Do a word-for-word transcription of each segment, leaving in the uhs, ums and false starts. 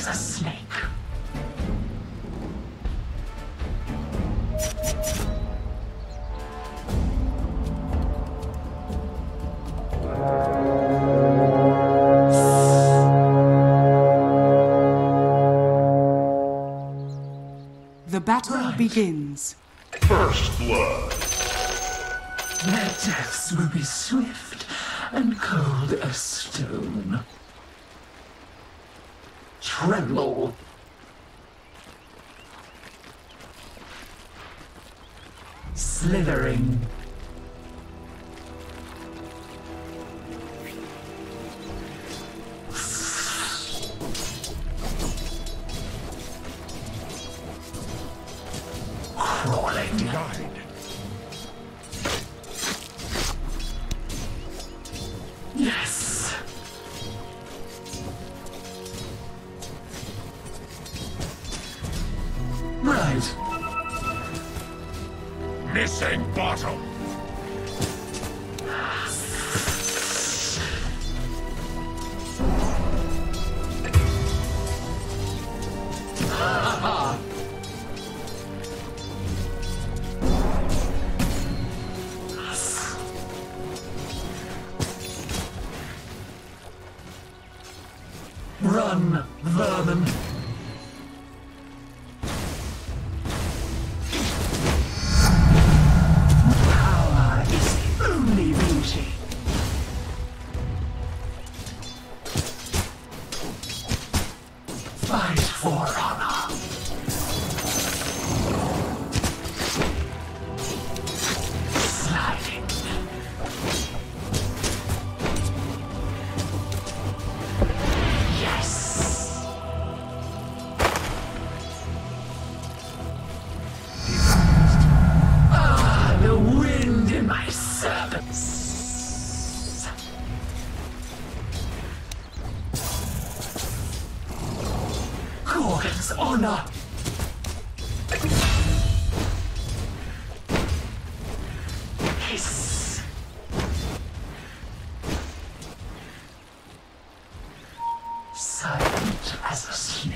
a snake. The battle Right. begins. First blood. Their deaths will be swift and cold as stone. Tremble. Slithering. Crawling. Guide. Yes. Right. Missing bottom. Run, vermin. Power is the only beauty. Fight for honor. Sliding. Yes. Ah, the wind in my serpents. Gorgon's honor. Hiss. Silent as a snake.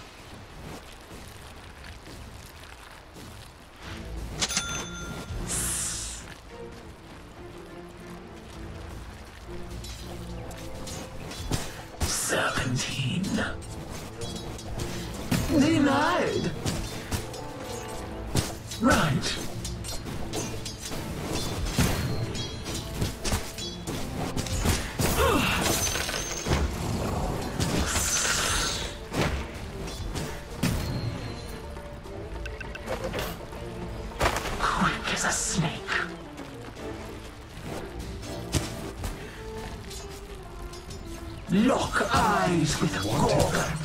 Serpentine. Denied. Right. Quick as a snake. Lock eyes with Gorgon.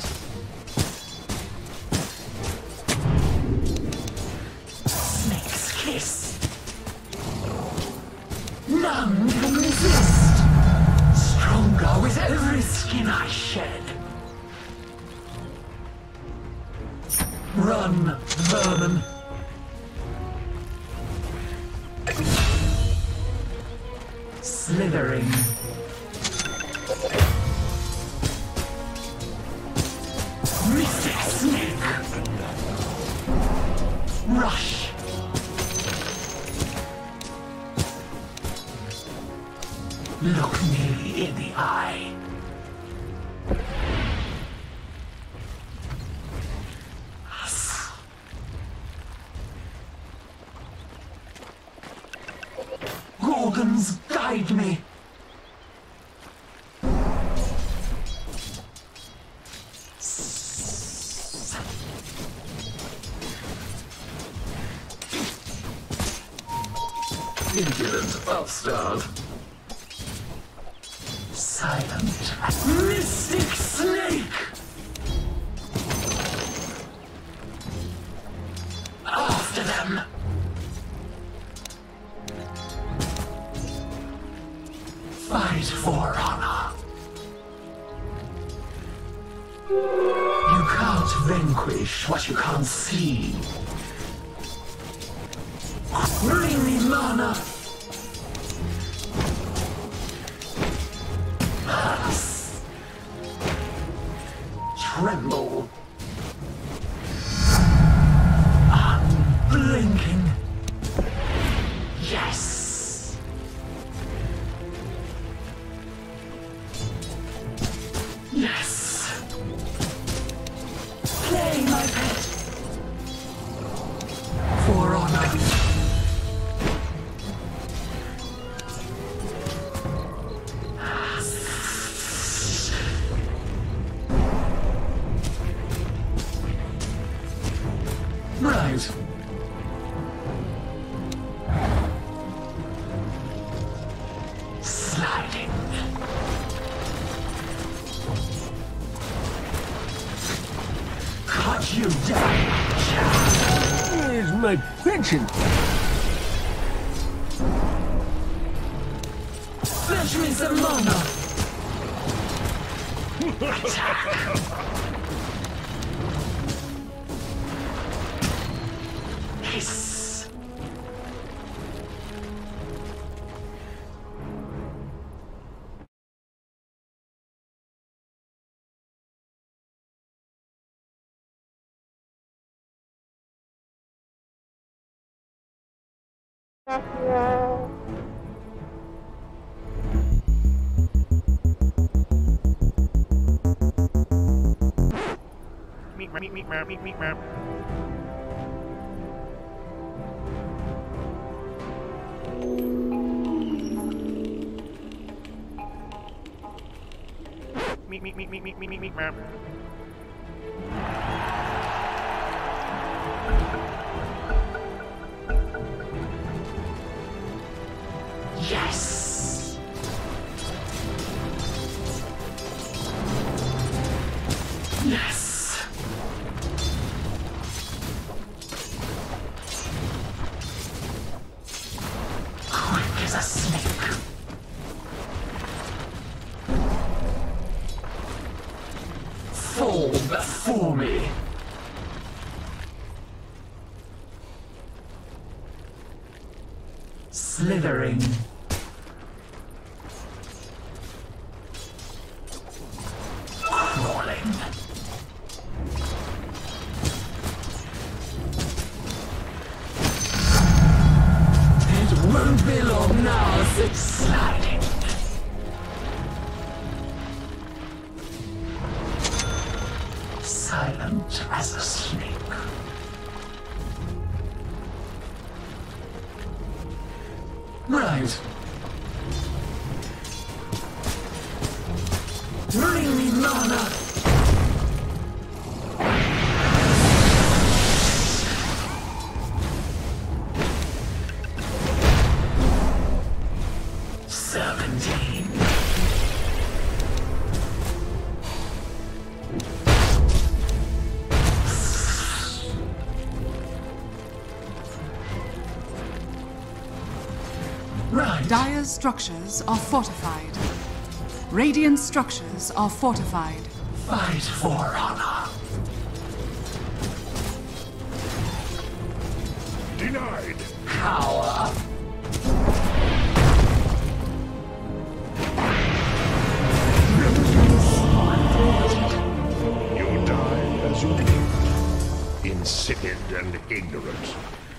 Snake's kiss. None can resist. Stronger with every skin I shed. Run, vermin. Slithering. Mystic snake. Rush. Look me in the eye. Gorgons, guide me. Impudent bastard. Silent. Mystic snake! After them! Fight for honor. You can't vanquish what you can't see. Bring me mana! Tremble. Unblinking. Yes. Yes. Play, my pet. For honor. Right. Sliding. Cut you down. Where's my pension? Fetch me some mana. Attack. Hiss. Meet, meet, meet, meet, meet, meet, meet. Meet, meet, meet, meet, meet, meet, meet, meet, meet. Yes. Yes. Quick as a snake. Fall before me. Slithering. Crawling. It won't be long now as it's sliding. Silent as a snake. Right. Bring me mana. Serpentine. Right. Dire's structures are fortified. Radiant structures are fortified. Fight for honor. Denied. Cower. You die as you live. Insipid and ignorant.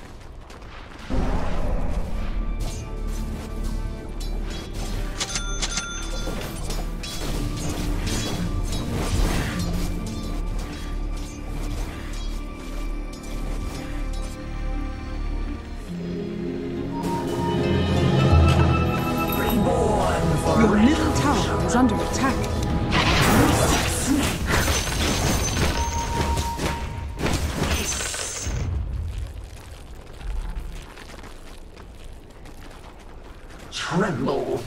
Your middle tower is under attack. Tremble.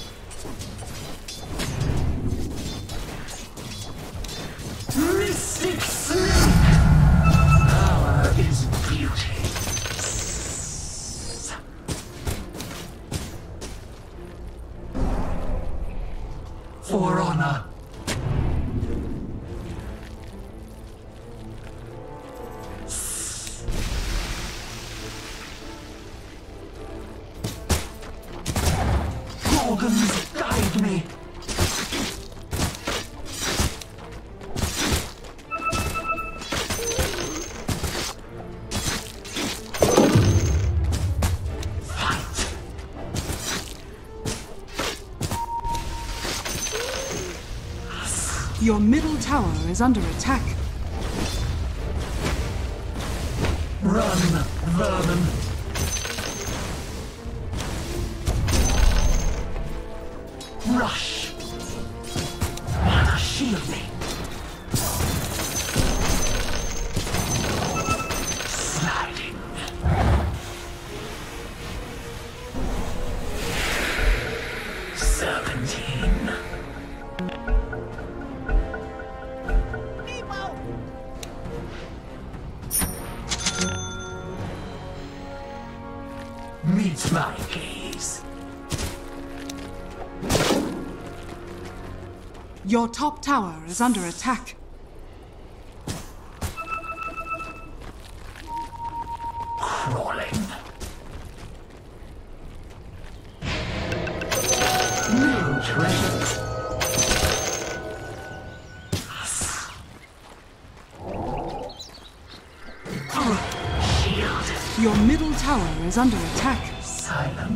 Mystic snake. Power is beauty. For honor. Gorgons, guide me. Your middle tower is under attack. Run, vermin. Rush. Mana, shield me. Sliding. Serpentine. Meet my gaze. Your top tower is under attack. Crawling. New treasure. Shield. Your middle tower is under attack. Silent.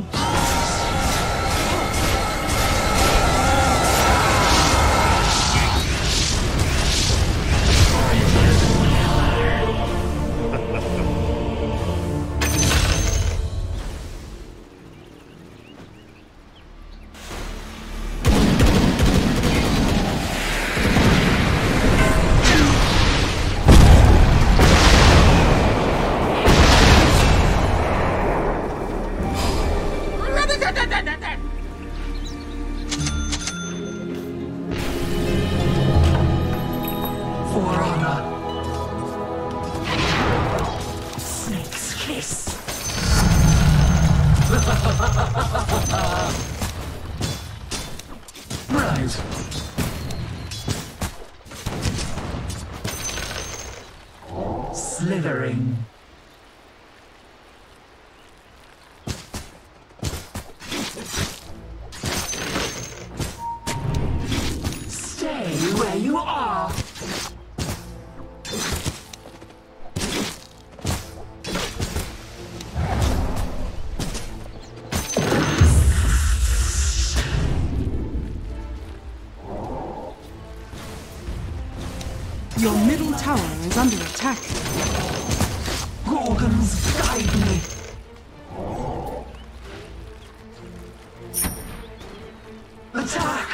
For honor. Snake's kiss. Right. Slithering. Stay where you are. Your middle tower is under attack. Gorgons, guide me. Attack!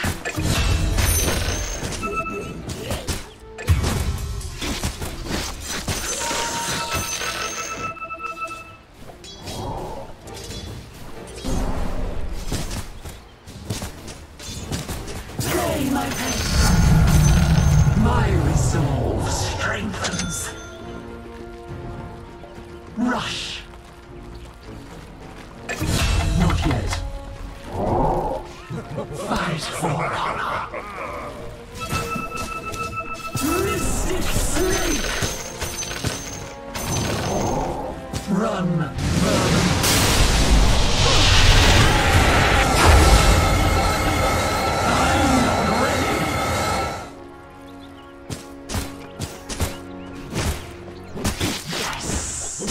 Play my pace. My resolve strengthens. Rush. Not yet. Fight for honor. Mystic snake. Run, vermin. I'm not ready. Yes.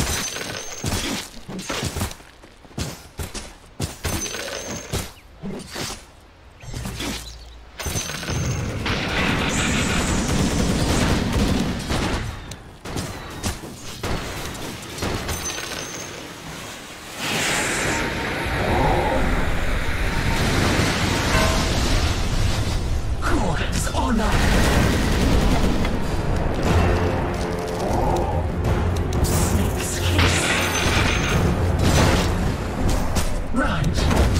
Gorgon's honor. Snake's kiss. Right.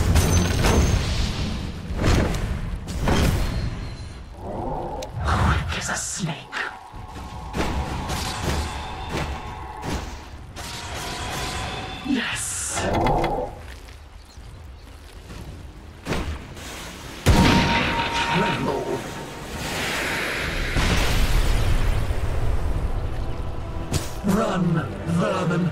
Quick as a snake. Yes. Tremble. Run, vermin.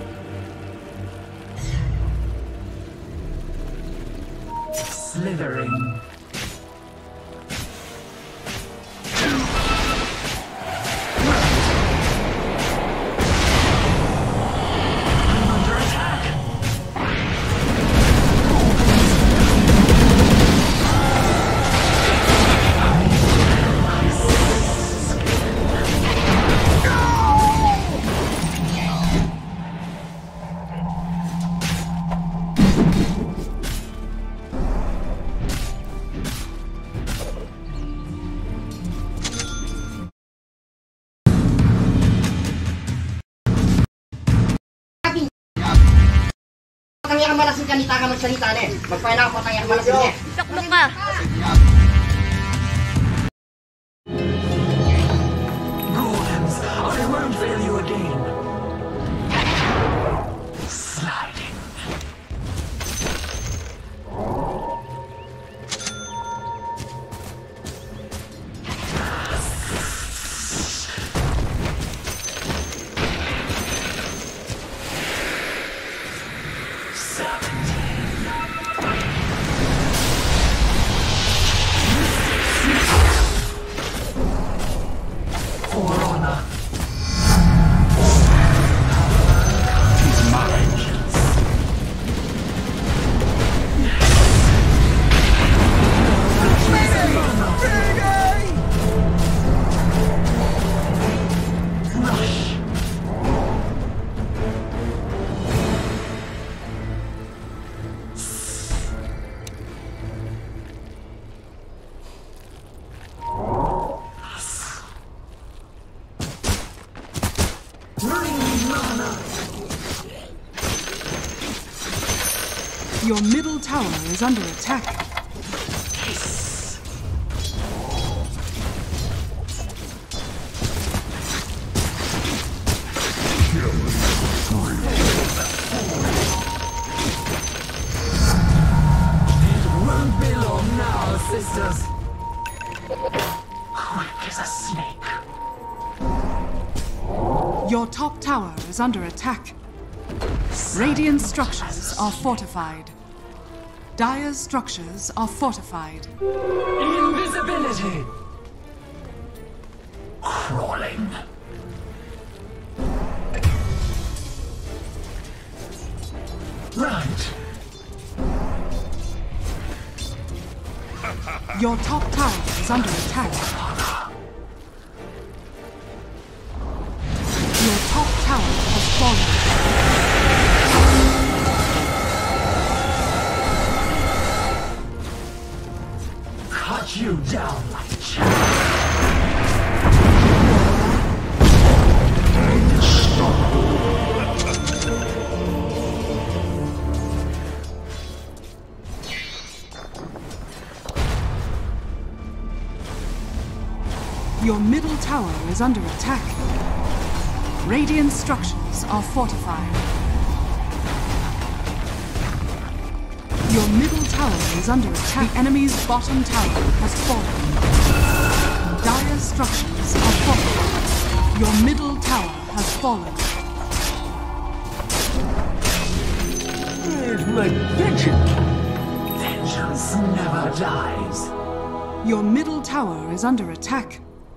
Slithering. I'm under attack. I parang malasing kanita ka magsalita na eh. Magpahinang ako tayo malasing niya. Tuklok ka! Golems, I won't fail you again. Sliding. Your middle tower is under attack. It won't be long now, sisters. Quick as a snake. Your top tower is under attack. Radiant structures are fortified. Dire's structures are fortified. Invisibility! Crawling. Right. Your top tower is under attack. Your top tower has fallen. Cut you down like chaff. Your middle tower is under attack. Radiant structures are fortified. Your middle tower is under attack. The enemy's bottom tower has fallen. Dire's structures are fortified. Your middle tower has fallen. Where's my pension? Vengeance never dies. Your middle tower is under attack.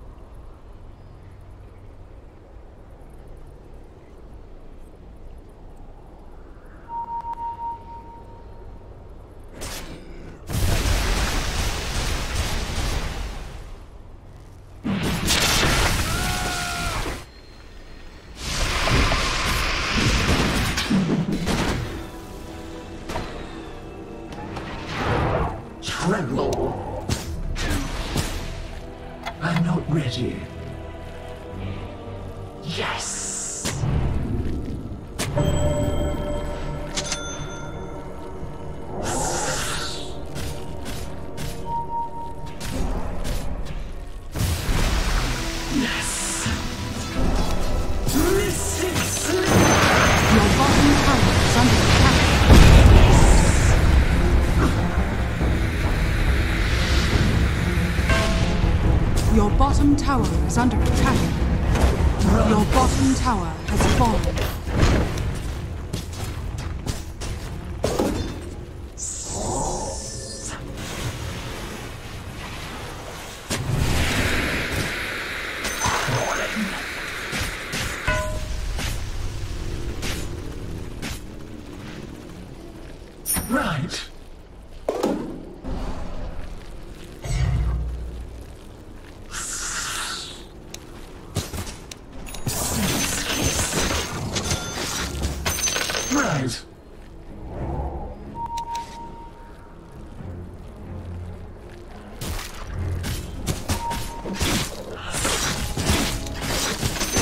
Tremble. I'm not ready. Yes. Yes. Mystic Slip. Your bottom tower is under attack. Your bottom tower is under attack. Your bottom tower has fallen. Right. Right.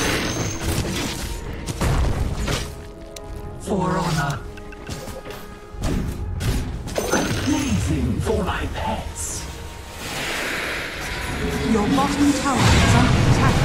For honor. Your bottom tower is under attack.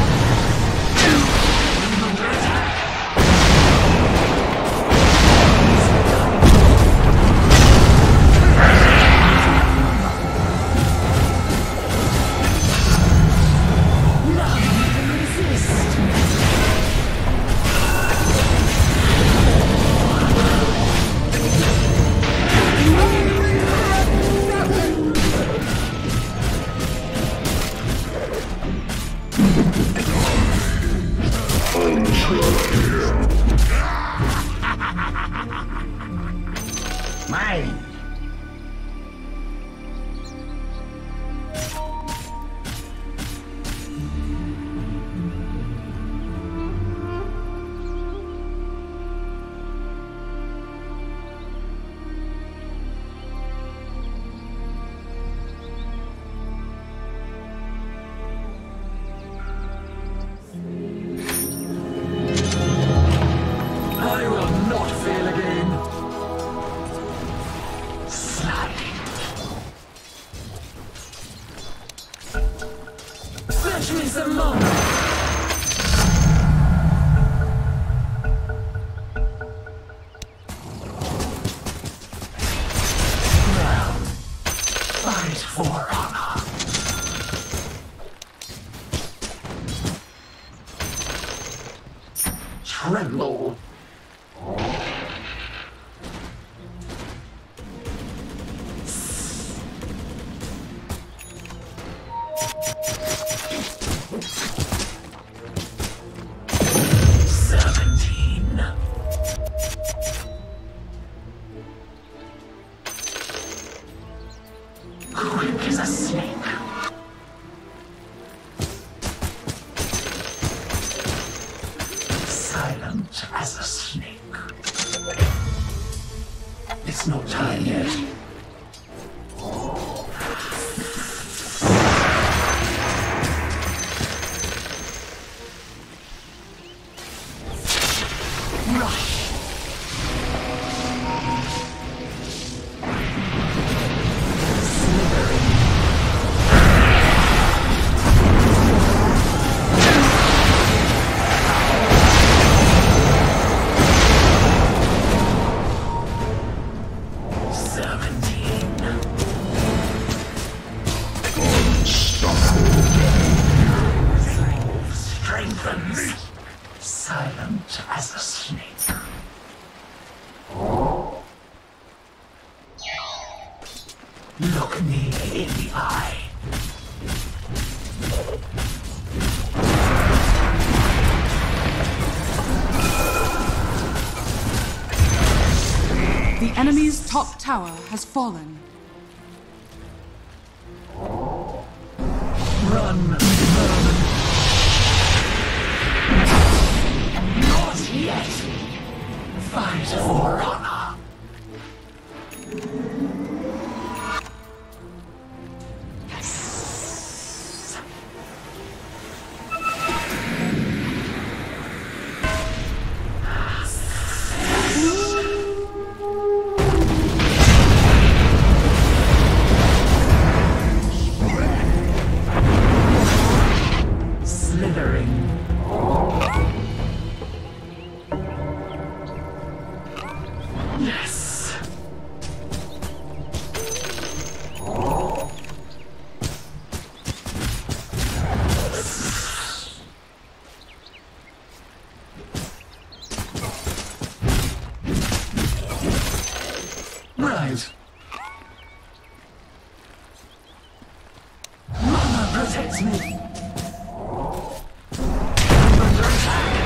Mine. I will not fail again. Sliding. Fetch me some more. Now, fight for honor. Tremble. Seventeen. Quick as a snake. Silent as a snake. It's not time yet. Rush. Seventeen. Unstoppable. Strengthens. Silent as a snake. Look me in the eye. The enemy's top tower has fallen. Run, vermin. Not yet. Fight for honor. Yes. Slithering. Yes. Right. Mama protects me. I'm under attack.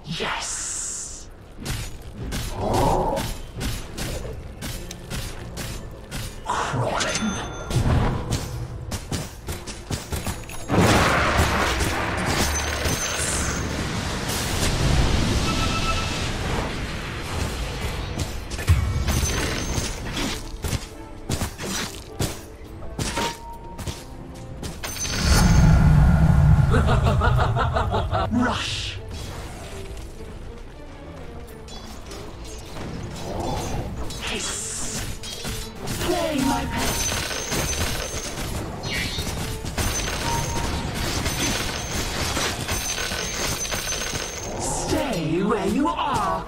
Yes. Crawling. Rush. Hiss. Play my pet. Stay where you are.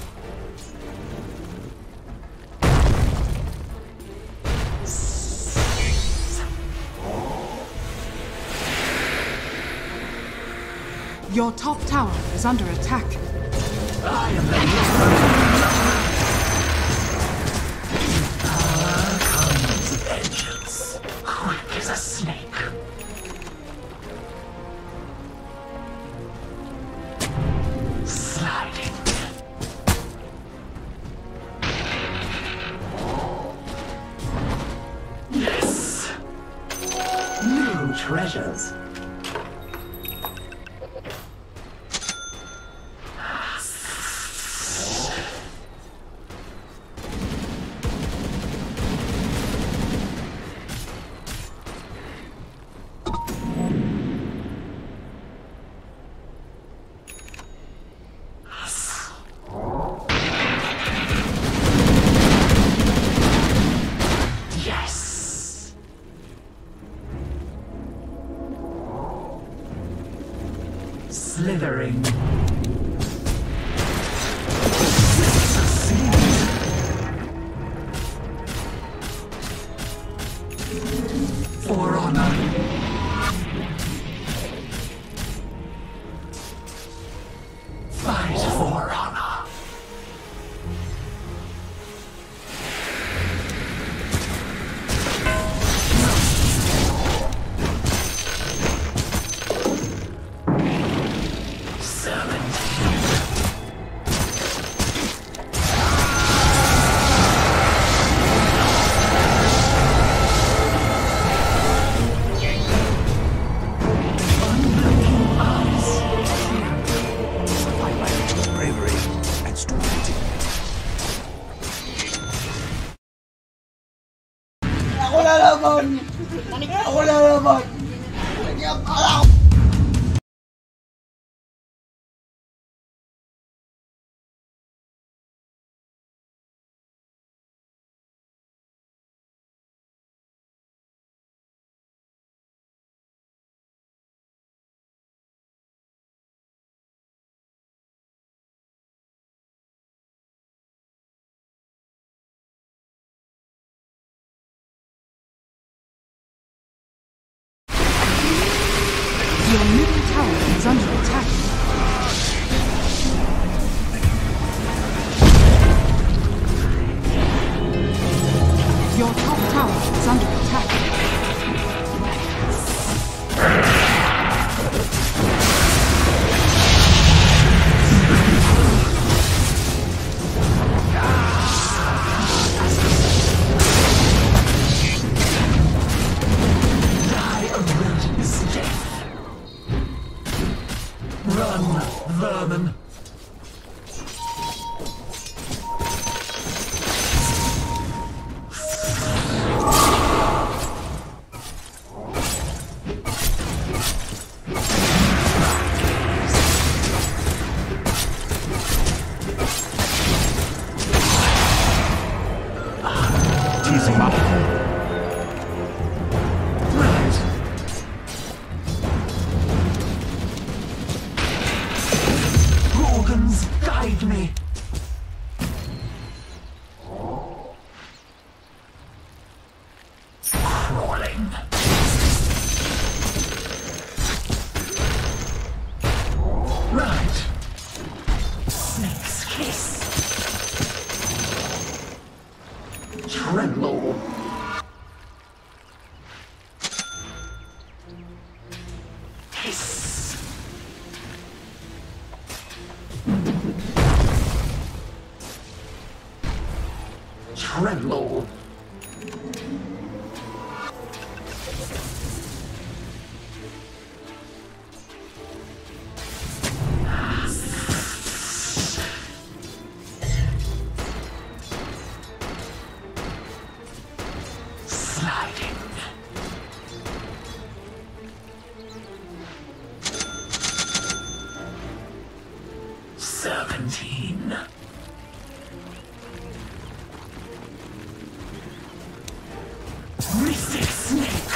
Your top tower is under attack. I am the Power comes vengeance, quick as a snake. Sliding. Yes. New treasures. Slithering. For honor. Fight for honor. Ako na naman! Ako na naman! Ako! Your middle tower is under attack. Your top tower is under attack. Run, vermin. Teasing up. Guide me. Crawling. Right. Snake's kiss. Tremble. Hiss. tremble. Sliding. Seventeen. Mystic Snake.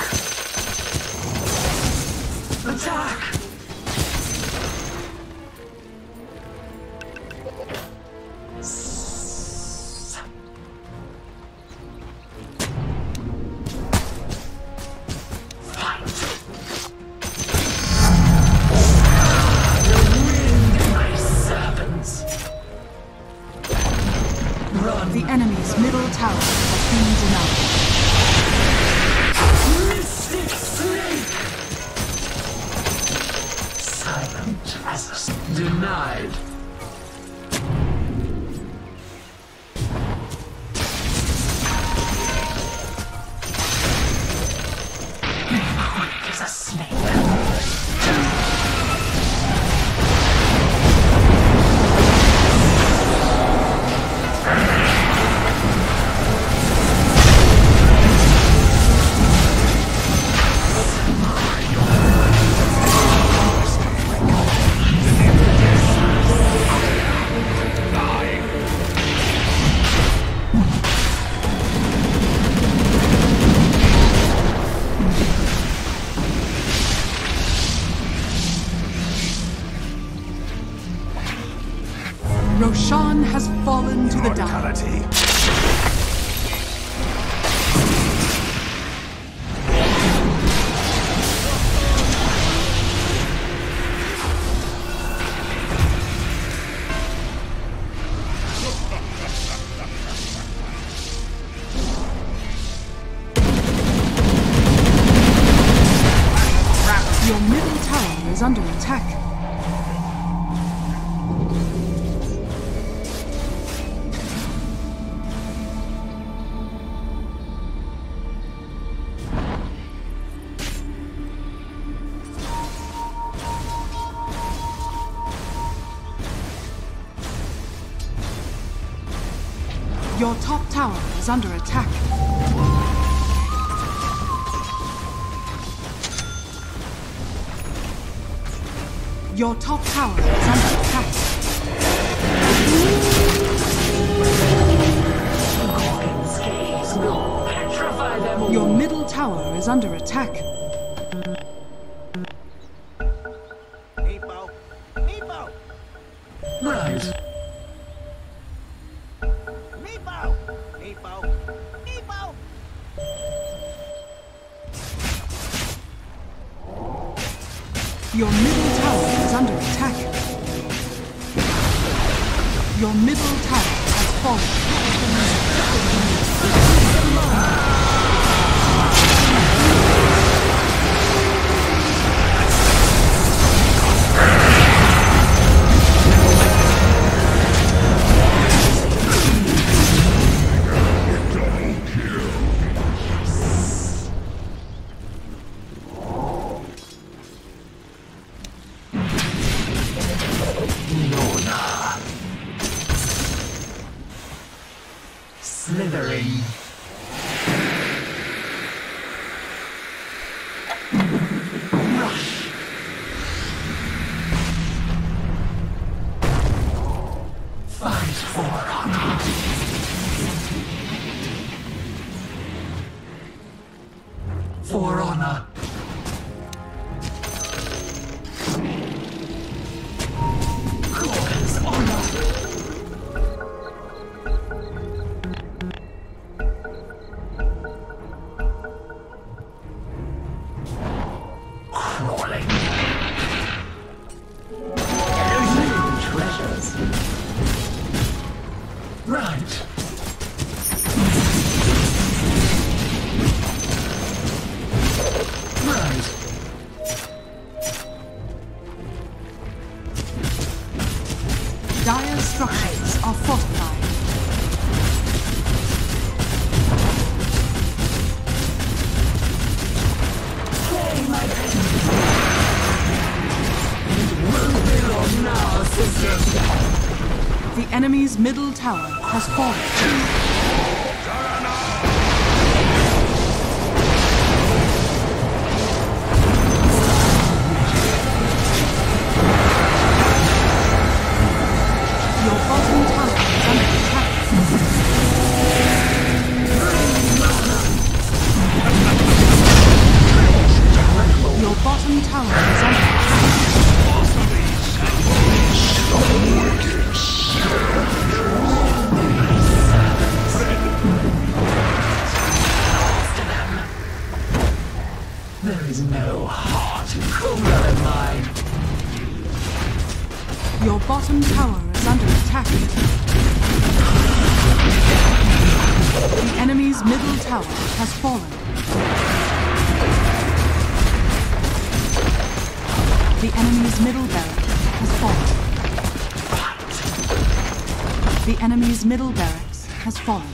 Attack. S- Fight. The wind, my servants. Run. The enemy's middle tower has been denied. Mystic Snake! Silent as a s- denied. Quick as a snake. Roshan has fallen to the dark. Mortality. Your middle tower is under attack. Your top tower is under attack. Your top tower is under attack. Gorgon's gaze will petrify them all. Your middle tower is under attack. Meepo! Meepo! Right. Meepo! Meepo! Meepo! Your middle tower is under attack. Your middle tower has fallen. Slithering. Rush. Fight for honor. For honor. Gorgon's honor. Crawling. Hidden treasures. Right. Right. Dire structures are fortified. The enemy's middle tower has fallen. Your bottom tower is under attack. Your bottom tower is under attack. There is no heart cooler than mine. Your bottom tower is under attack. The enemy's middle tower has fallen. The enemy's middle barracks has fallen. The enemy's middle barracks has fallen.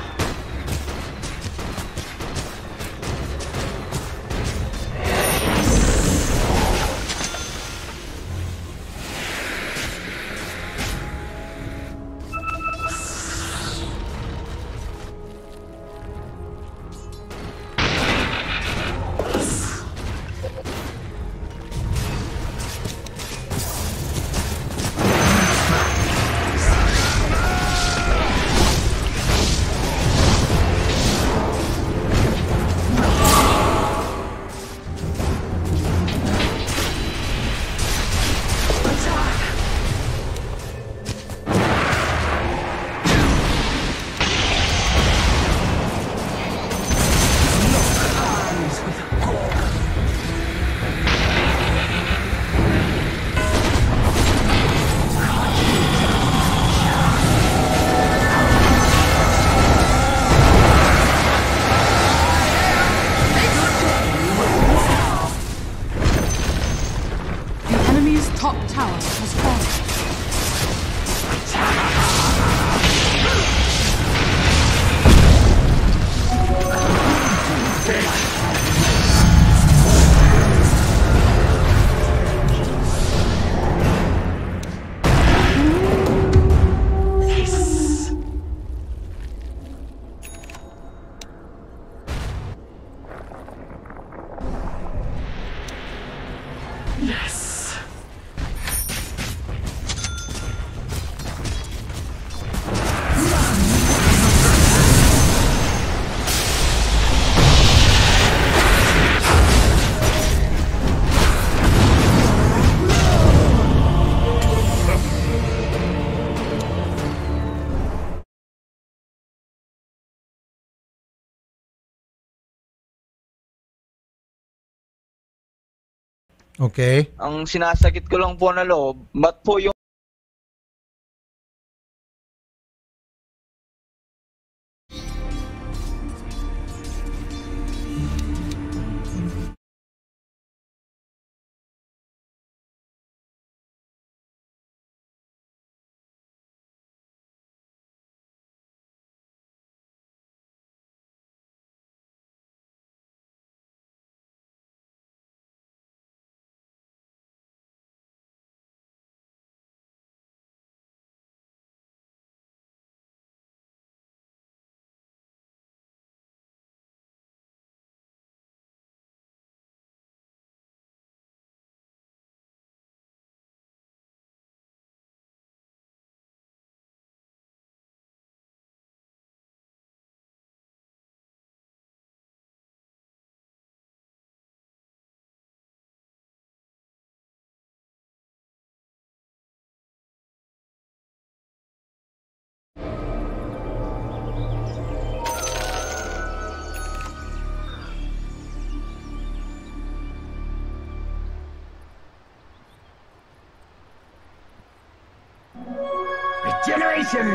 Top tower has fallen. Yes. Okay. Ang sinasakit ko lang po na loob, ba't po yung Generation!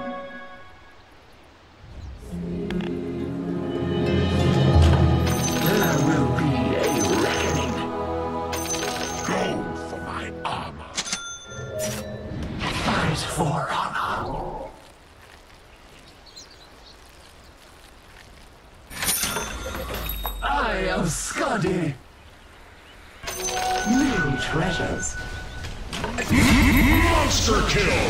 There will be a reckoning. Go for my armor. Fight for honor. I am Skadi. New treasures. Monster kill!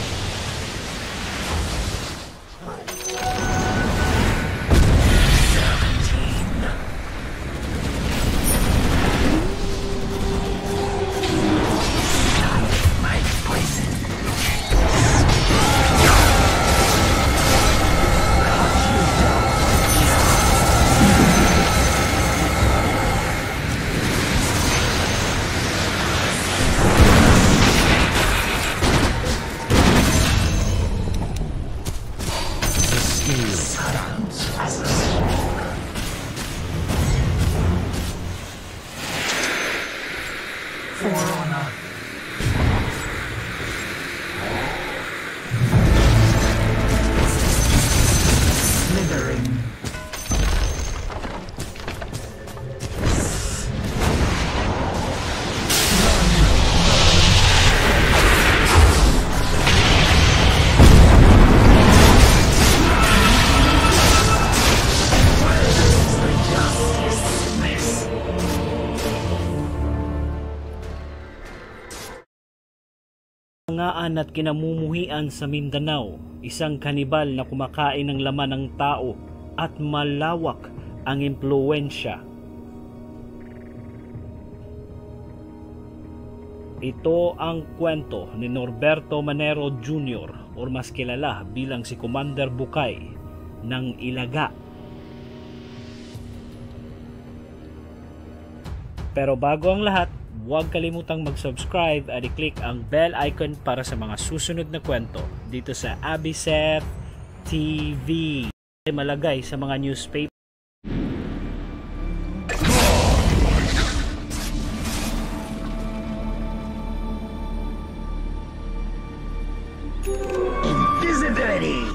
Ngaan at kinamumuhian sa Mindanao, isang kanibal na kumakain ng laman ng tao at malawak ang impluwensya. Ito ang kwento ni Norberto Manero Junior o mas kilala bilang si Commander Bukay ng Ilaga. Pero bago ang lahat, huwag kalimutang mag-subscribe at i-click ang bell icon para sa mga susunod na kwento dito sa Abiset T V. Ay malagay sa mga newspaper. Invisibility!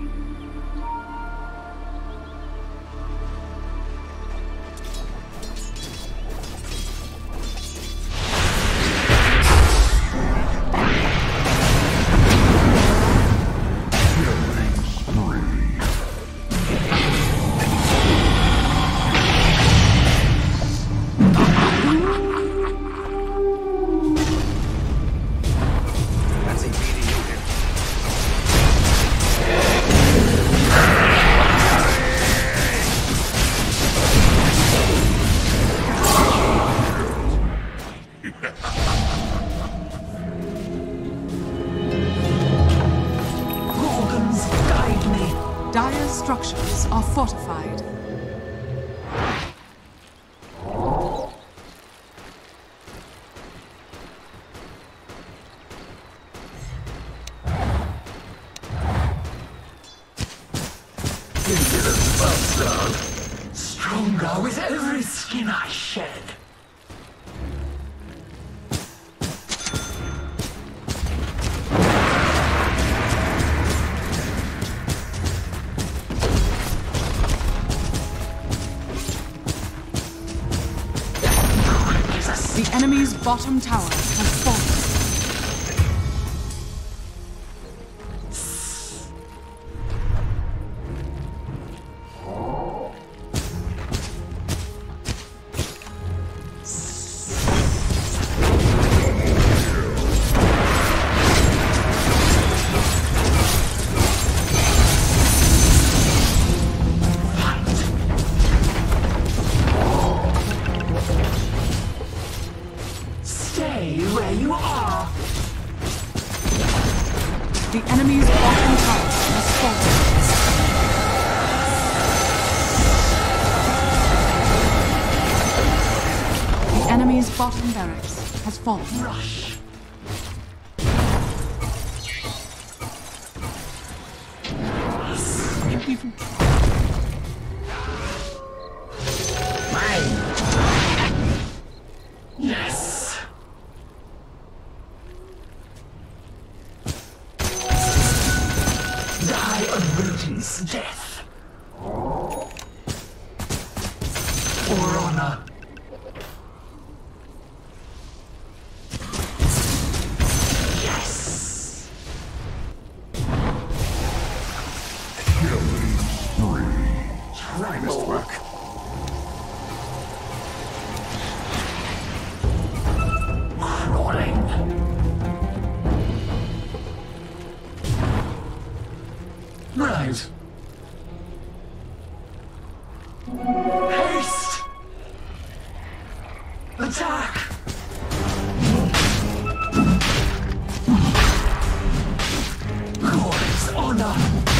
Dire structures are fortified. Stronger with every skin I shed. The enemy's bottom tower has fallen. Where you are. The enemy's bottom tower has fallen. The enemy's bottom barracks has fallen. Rush. Yes. Die a virgin's death. For honor. Yes. Killing spree. Finest work. Crawling. Right. Haste! Attack! God's honor!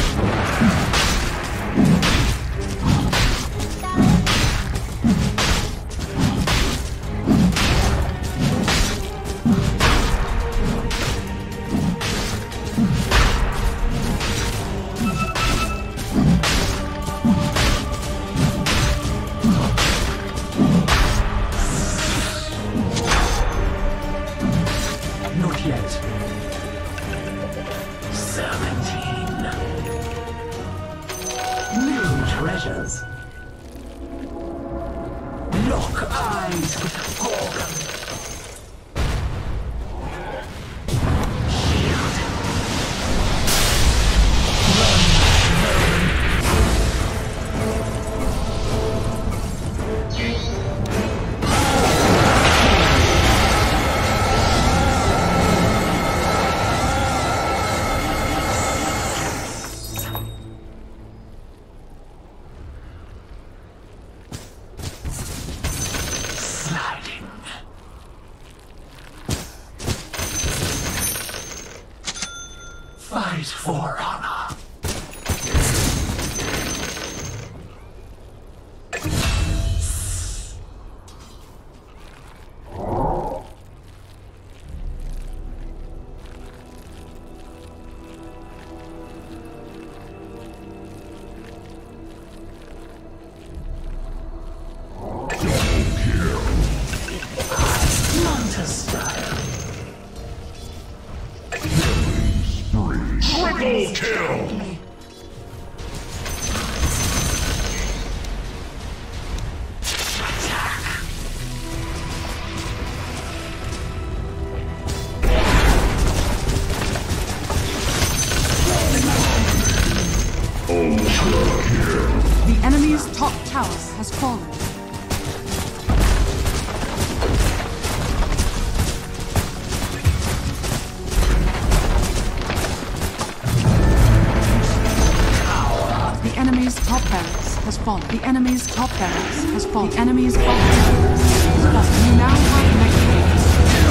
Not yet. Seventeen. New treasures. Lock eyes with Gorgon. Shield. Sliding. Fight for honor. Hunter style. Triple kill! The enemy's top tower has fallen. The enemy's top barracks has fallen. The enemy's top barracks has fallen. The enemy's top barracks has fallen. You now have next phase.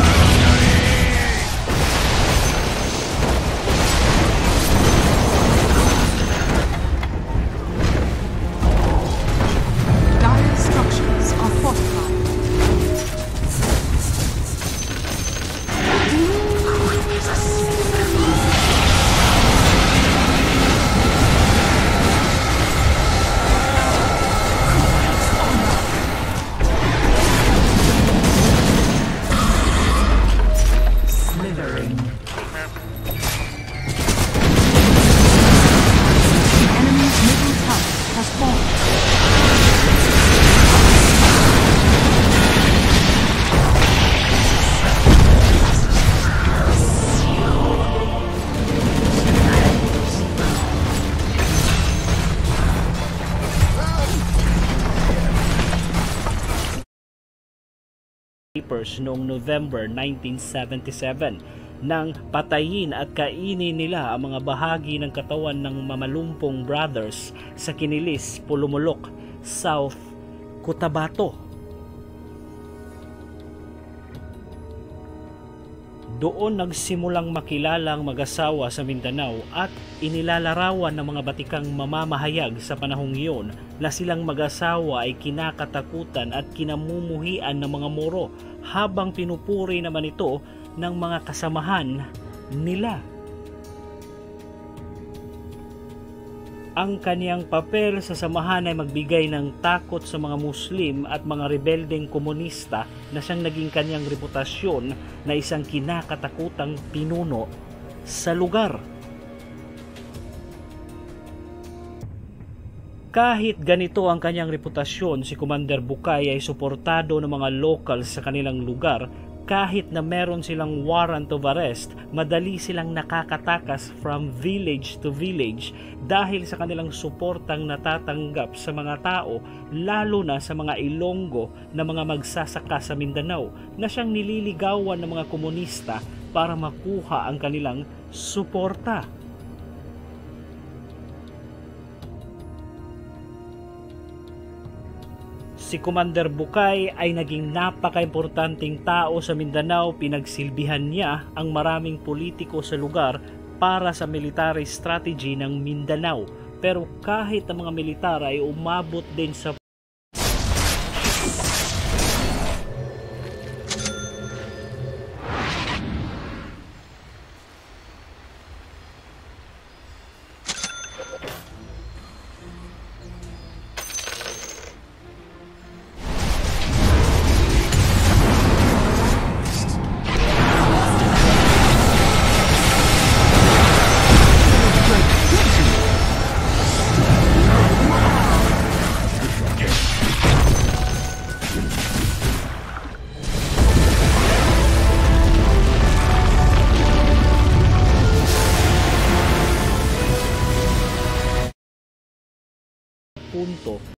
Dire structures are fortified. Slithering. The enemy's middle tower has fallen. Noong November nineteen seventy-seven nang patayin at kainin nila ang mga bahagi ng katawan ng Mamalumpong Brothers sa Kinilis, Pulumulok, South Cotabato. Doon nagsimulang makilalang mag-asawa sa Mindanao at inilalarawan ng mga batikang mamamahayag sa panahong iyon na silang mag-asawa ay kinakatakutan at kinamumuhian ng mga Moro habang pinupuri naman ito ng mga kasamahan nila. Ang kaniyang papel sa samahan ay magbigay ng takot sa mga Muslim at mga rebeldeng komunista na siyang naging kaniyang reputasyon na isang kinakatakutang pinuno sa lugar. Kahit ganito ang kanyang reputasyon, si Commander Bukay ay suportado ng mga locals sa kanilang lugar. Kahit na meron silang warrant of arrest, madali silang nakakatakas from village to village dahil sa kanilang suportang natatanggap sa mga tao, lalo na sa mga Ilonggo na mga magsasaka sa Mindanao na siyang nililigawan ng mga komunista para makuha ang kanilang suporta. Si Commander Bukay ay naging napaka-importanting tao sa Mindanao. Pinagsilbihan niya ang maraming politiko sa lugar para sa military strategy ng Mindanao. Pero kahit ang mga militar ay umabot din sa punto